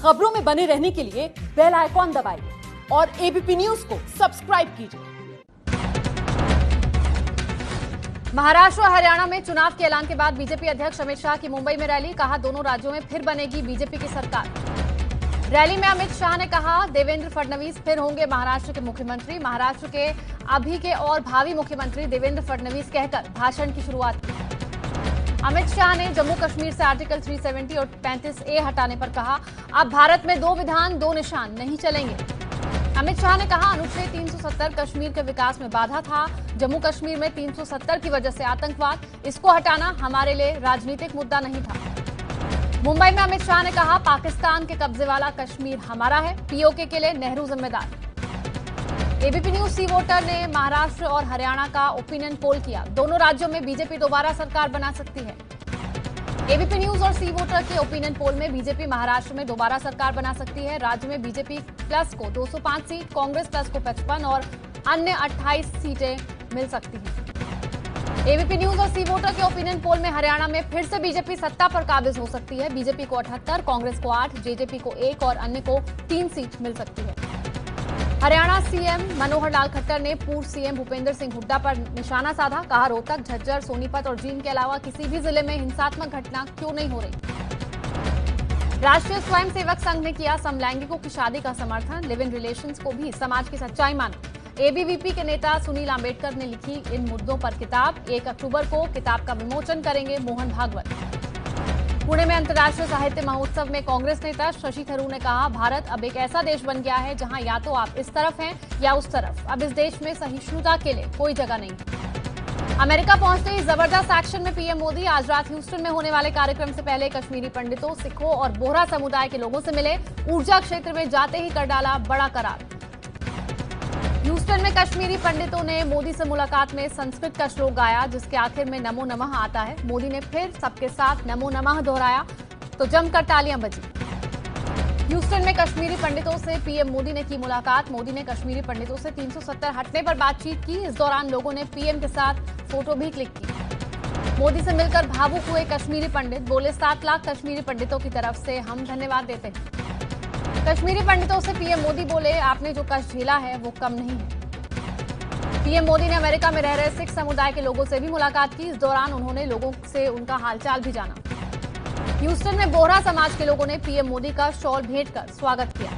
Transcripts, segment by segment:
खबरों में बने रहने के लिए बेल आइकॉन दबाइए और एबीपी न्यूज को सब्सक्राइब कीजिए। महाराष्ट्र और हरियाणा में चुनाव के ऐलान के बाद बीजेपी अध्यक्ष अमित शाह की मुंबई में रैली, कहा दोनों राज्यों में फिर बनेगी बीजेपी की सरकार। रैली में अमित शाह ने कहा देवेंद्र फडणवीस फिर होंगे महाराष्ट्र के मुख्यमंत्री। महाराष्ट्र के अभी के और भावी मुख्यमंत्री देवेंद्र फडणवीस कहकर भाषण की शुरुआत की। अमित शाह ने जम्मू कश्मीर से आर्टिकल 370 और 35A हटाने पर कहा अब भारत में 2 विधान 2 निशान नहीं चलेंगे। अमित शाह ने कहा अनुच्छेद 370 कश्मीर के विकास में बाधा था। जम्मू कश्मीर में 370 की वजह से आतंकवाद, इसको हटाना हमारे लिए राजनीतिक मुद्दा नहीं था। मुंबई में अमित शाह ने कहा पाकिस्तान के कब्जे वाला कश्मीर हमारा है, पीओके के लिए नेहरू जिम्मेदार। एबीपी न्यूज सी वोटर ने महाराष्ट्र और हरियाणा का ओपिनियन पोल किया, दोनों राज्यों में बीजेपी दोबारा सरकार बना सकती है। एबीपी न्यूज और सी वोटर के ओपिनियन पोल में बीजेपी महाराष्ट्र में दोबारा सरकार बना सकती है। राज्य में बीजेपी प्लस को 205 सीट, कांग्रेस प्लस को 55 और अन्य 28 सीटें मिल सकती हैं। एबीपी न्यूज और सी वोटर के ओपिनियन पोल में हरियाणा में फिर से बीजेपी सत्ता पर काबिज हो सकती है। बीजेपी को 78, कांग्रेस को 8, जेजेपी को 1 और अन्य को 3 सीट मिल सकती है। हरियाणा सीएम मनोहर लाल खट्टर ने पूर्व सीएम भूपेंद्र सिंह हुड्डा पर निशाना साधा, कहा रोहतक, झज्जर, सोनीपत और जींद के अलावा किसी भी जिले में हिंसात्मक घटना क्यों नहीं हो रही। राष्ट्रीय स्वयंसेवक संघ ने किया समलैंगिकों की शादी का समर्थन, लिव इन रिलेशंस को भी समाज की सच्चाई माना। एबीवीपी के नेता सुनील आंबेडकर ने लिखी इन मुद्दों पर किताब, 1 अक्टूबर को किताब का विमोचन करेंगे मोहन भागवत। पुणे में अंतर्राष्ट्रीय साहित्य महोत्सव में कांग्रेस नेता शशि थरूर ने कहा भारत अब एक ऐसा देश बन गया है जहां या तो आप इस तरफ हैं या उस तरफ, अब इस देश में सहिष्णुता के लिए कोई जगह नहीं। अमेरिका पहुंचते ही जबरदस्त एक्शन में पीएम मोदी आज रात ह्यूस्टन में होने वाले कार्यक्रम से पहले कश्मीरी पंडितों, सिखों और बोहरा समुदाय के लोगों से मिले। ऊर्जा क्षेत्र में जाते ही कर डाला बड़ा करार। ह्यूस्टन में कश्मीरी पंडितों ने मोदी से मुलाकात में संस्कृत का श्लोक गाया जिसके आखिर में नमो नमः आता है। मोदी ने फिर सबके साथ नमो नमः दोहराया तो जमकर तालियां बजी। ह्यूस्टन में कश्मीरी पंडितों से पीएम मोदी ने की मुलाकात। मोदी ने कश्मीरी पंडितों से 370 हटने पर बातचीत की। इस दौरान लोगों ने पीएम के साथ फोटो भी क्लिक की। मोदी से मिलकर भावुक हुए कश्मीरी पंडित, बोले 7 लाख कश्मीरी पंडितों की तरफ से हम धन्यवाद देते हैं। कश्मीरी पंडितों से पीएम मोदी बोले आपने जो कष्ट झेला है वो कम नहीं है। पीएम मोदी ने अमेरिका में रह रहे सिख समुदाय के लोगों से भी मुलाकात की। इस दौरान उन्होंने लोगों से उनका हालचाल भी जाना। ह्यूस्टन में बोहरा समाज के लोगों ने पीएम मोदी का शॉल भेंट कर स्वागत किया।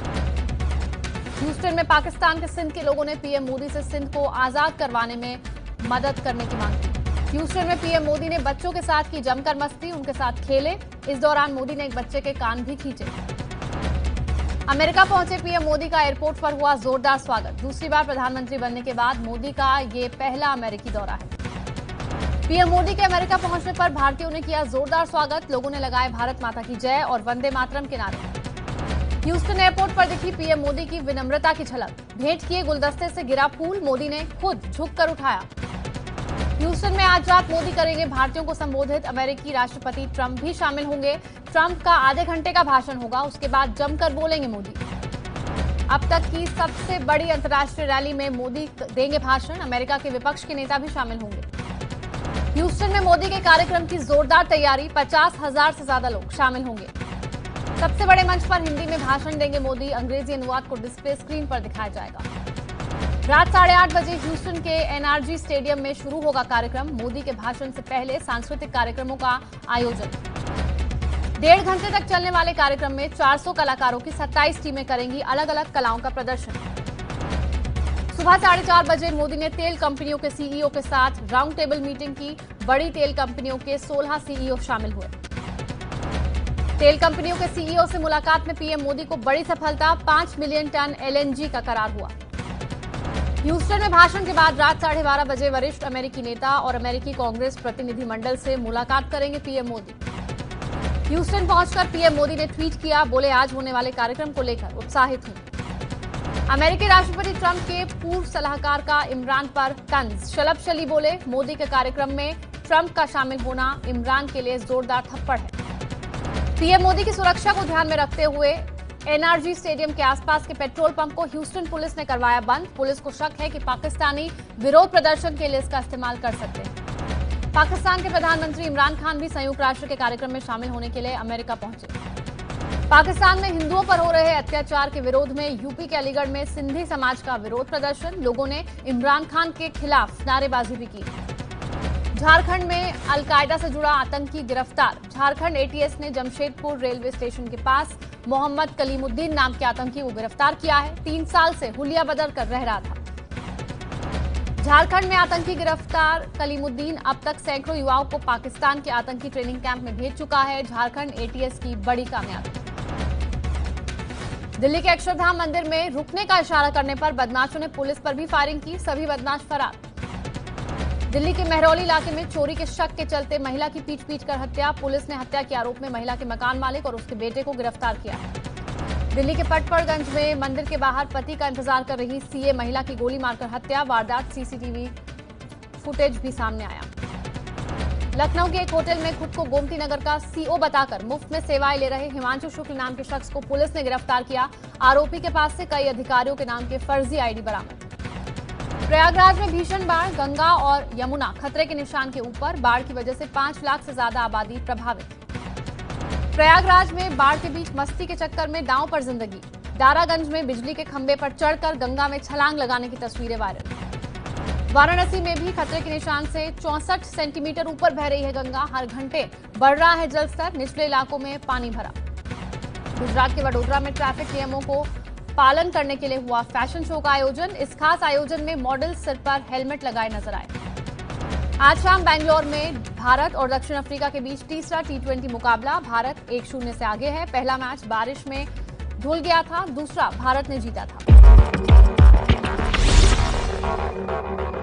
ह्यूस्टन में पाकिस्तान के सिंध के लोगों ने पीएम मोदी से सिंध को आजाद करवाने में मदद करने की मांग की। ह्यूस्टन में पीएम मोदी ने बच्चों के साथ की जमकर मस्ती, उनके साथ खेले। इस दौरान मोदी ने एक बच्चे के कान भी खींचे। अमेरिका पहुंचे पीएम मोदी का एयरपोर्ट पर हुआ जोरदार स्वागत। दूसरी बार प्रधानमंत्री बनने के बाद मोदी का ये पहला अमेरिकी दौरा है। पीएम मोदी के अमेरिका पहुंचने पर भारतीयों ने किया जोरदार स्वागत। लोगों ने लगाए भारत माता की जय और वंदे मातरम के नारे। ह्यूस्टन एयरपोर्ट पर दिखी पीएम मोदी की विनम्रता की झलक। भेंट किए गुलदस्ते से गिरा फूल, मोदी ने खुद झुककर उठाया। ह्यूस्टन में आज रात मोदी करेंगे भारतीयों को संबोधित। अमेरिकी राष्ट्रपति ट्रंप भी शामिल होंगे। ट्रंप का आधे घंटे का भाषण होगा, उसके बाद जमकर बोलेंगे मोदी। अब तक की सबसे बड़ी अंतर्राष्ट्रीय रैली में मोदी देंगे भाषण। अमेरिका के विपक्ष के नेता भी शामिल होंगे। ह्यूस्टन में मोदी के कार्यक्रम की जोरदार तैयारी, 50,000 से ज्यादा लोग शामिल होंगे। सबसे बड़े मंच पर हिंदी में भाषण देंगे मोदी। अंग्रेजी अनुवाद को डिस्प्ले स्क्रीन पर दिखाया जाएगा। रात 8:30 बजे ह्यूस्टन के एनआरजी स्टेडियम में शुरू होगा कार्यक्रम। मोदी के भाषण से पहले सांस्कृतिक कार्यक्रमों का आयोजन। 1.5 घंटे तक चलने वाले कार्यक्रम में 400 कलाकारों की 27 टीमें करेंगी अलग अलग कलाओं का प्रदर्शन। सुबह 4:30 बजे मोदी ने तेल कंपनियों के सीईओ के साथ राउंड टेबल मीटिंग की। बड़ी तेल कंपनियों के 16 सीईओ शामिल हुए। तेल कंपनियों के सीईओ से मुलाकात में पीएम मोदी को बड़ी सफलता, 5 मिलियन टन एलएनजी का करार हुआ। ह्यूस्टन में भाषण के बाद रात 12:30 बजे वरिष्ठ अमेरिकी नेता और अमेरिकी कांग्रेस प्रतिनिधिमंडल से मुलाकात करेंगे पीएम मोदी। ह्यूस्टन पहुंचकर पीएम मोदी ने ट्वीट किया, बोले आज होने वाले कार्यक्रम को लेकर उत्साहित हूं। अमेरिकी राष्ट्रपति ट्रंप के पूर्व सलाहकार का इमरान पर तंज, शलबशली बोले मोदी के कार्यक्रम में ट्रंप का शामिल होना इमरान के लिए जोरदार थप्पड़ है। पीएम मोदी की सुरक्षा को ध्यान में रखते हुए एनआरजी स्टेडियम के आसपास के पेट्रोल पंप को ह्यूस्टन पुलिस ने करवाया बंद। पुलिस को शक है कि पाकिस्तानी विरोध प्रदर्शन के लिए इसका इस्तेमाल कर सकते हैं। पाकिस्तान के प्रधानमंत्री इमरान खान भी संयुक्त राष्ट्र के कार्यक्रम में शामिल होने के लिए अमेरिका पहुंचे। पाकिस्तान में हिंदुओं पर हो रहे अत्याचार के विरोध में यूपी के अलीगढ़ में सिंधी समाज का विरोध प्रदर्शन। लोगों ने इमरान खान के खिलाफ नारेबाजी भी की। झारखंड में अलकायदा से जुड़ा आतंकी गिरफ्तार। झारखंड एटीएस ने जमशेदपुर रेलवे स्टेशन के पास मोहम्मद कलीमुद्दीन नाम के आतंकी को गिरफ्तार किया है। 3 साल से हुलिया बदल कर रह रहा था। झारखंड में आतंकी गिरफ्तार कलीमुद्दीन अब तक सैकड़ों युवाओं को पाकिस्तान के आतंकी ट्रेनिंग कैंप में भेज चुका है। झारखंड एटीएस की बड़ी कामयाबी। दिल्ली के अक्षरधाम मंदिर में रुकने का इशारा करने पर बदमाशों ने पुलिस पर भी फायरिंग की। सभी बदमाश फरार। दिल्ली के महरौली इलाके में चोरी के शक के चलते महिला की पीट कर हत्या। पुलिस ने हत्या के आरोप में महिला के मकान मालिक और उसके बेटे को गिरफ्तार किया है। दिल्ली के पटपड़गंज में मंदिर के बाहर पति का इंतजार कर रही सीए महिला की गोली मारकर हत्या। वारदात सीसीटीवी फुटेज भी सामने आया। लखनऊ के एक होटल में खुद को गोमती नगर का सीओ बताकर मुफ्त में सेवाएं ले रहे हिमांशु शुक्ल नाम के शख्स को पुलिस ने गिरफ्तार किया। आरोपी के पास से कई अधिकारियों के नाम के फर्जी आईडी बरामद। प्रयागराज में भीषण बाढ़। गंगा और यमुना खतरे के निशान के ऊपर। बाढ़ की वजह से 5 लाख से ज्यादा आबादी प्रभावित। प्रयागराज में बाढ़ के बीच मस्ती के चक्कर में दांव पर जिंदगी। दारागंज में बिजली के खंभे पर चढ़कर गंगा में छलांग लगाने की तस्वीरें वायरल। वाराणसी में भी खतरे के निशान से 64 सेंटीमीटर ऊपर बह रही है गंगा। हर घंटे बढ़ रहा है जलस्तर। निचले इलाकों में पानी भरा। गुजरात के वडोदरा में ट्रैफिक नियमों को पालन करने के लिए हुआ फैशन शो का आयोजन। इस खास आयोजन में मॉडल सिर पर हेलमेट लगाए नजर आए। आज शाम बेंगलोर में भारत और दक्षिण अफ्रीका के बीच तीसरा T20 मुकाबला। भारत 1-0 से आगे है। पहला मैच बारिश में धुल गया था, दूसरा भारत ने जीता था।